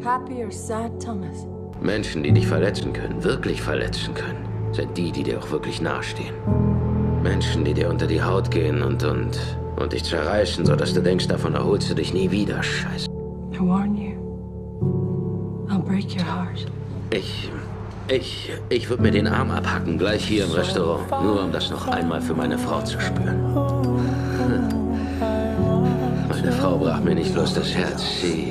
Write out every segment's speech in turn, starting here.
Happy or sad, Thomas? Menschen, die dich verletzen können, wirklich verletzen können, sind die, die dir auch wirklich nahestehen. Menschen, die dir unter die Haut gehen und dich zerreißen, sodass du denkst, davon erholst du dich nie wieder. Scheiße. I warn you. I'll break your heart. Ich würde mir den Arm abhacken, gleich hier im Restaurant. Nur um das noch einmal für meine Frau zu spüren. Meine Frau brach mir nicht bloß das Herz, sie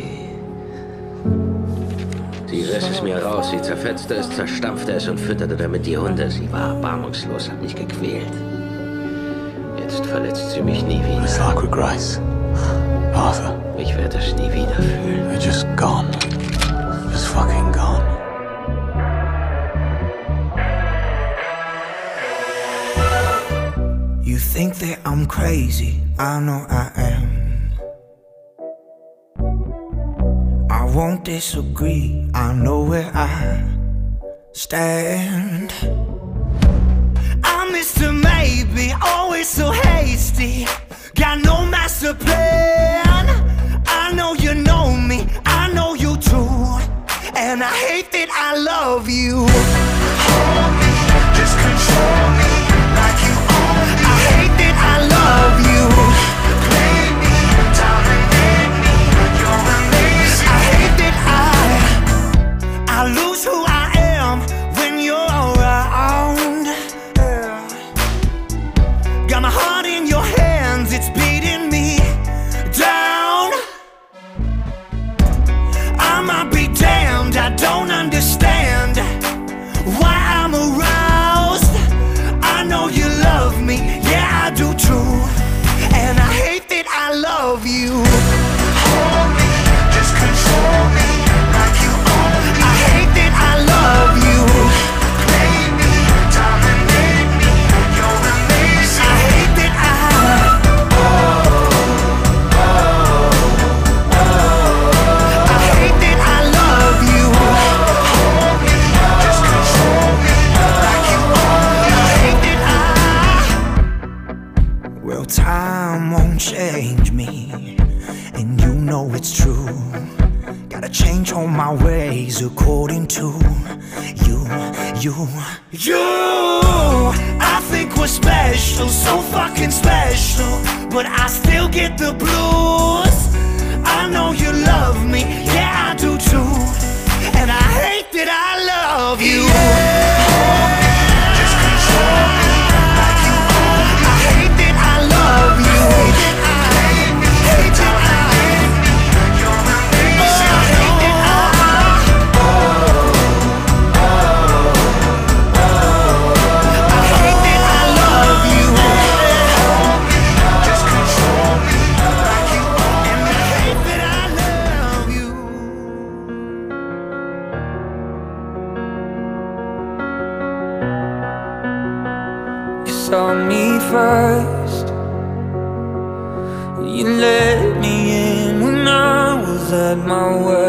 riss es mir raus, sie zerfetzte es, zerstampfte es und fütterte damit die Hunde. Sie war erbarmungslos, hat mich gequält. Jetzt verletzt sie mich nie wieder. It's like with Grace. Arthur. Ich werde es nie wieder fühlen. You're just gone. Just fucking gone. You think that I'm crazy, I know I am. I won't disagree, I know where I stand. I'm Mr. Maybe, always so hasty. Got no master plan. I know you know me, I know you too. And I hate that I love you. Hold me, just control me like you own me. I hate that I love you. Play me, dominate me, you're amazing. I hate that I lose who I am when you're around. Got my heart in your hands, it's beating me down. I might be damned, I don't understand why I'm aroused. I know you love me, yeah I do too. And I hate that I love you. Hold me, just control me like you own me. I hate that I love you. Play me, dominate me, you're amazing. I hate that I hate that I love you. Hold me, just control me like you own me. I hate that well, time won't change me, and you know it's true. Gotta change all my ways according to you. I think we're special, so fucking special, but I still get the blues. I know you love me, yeah I do too. And I hate that I love you. Just control me like you own me. I hate that I love you. Hate that you're amazing. I hate that I love you. Just control me like you own me. And I hate that I love you. You saw me first. You let me in when I was at my worst.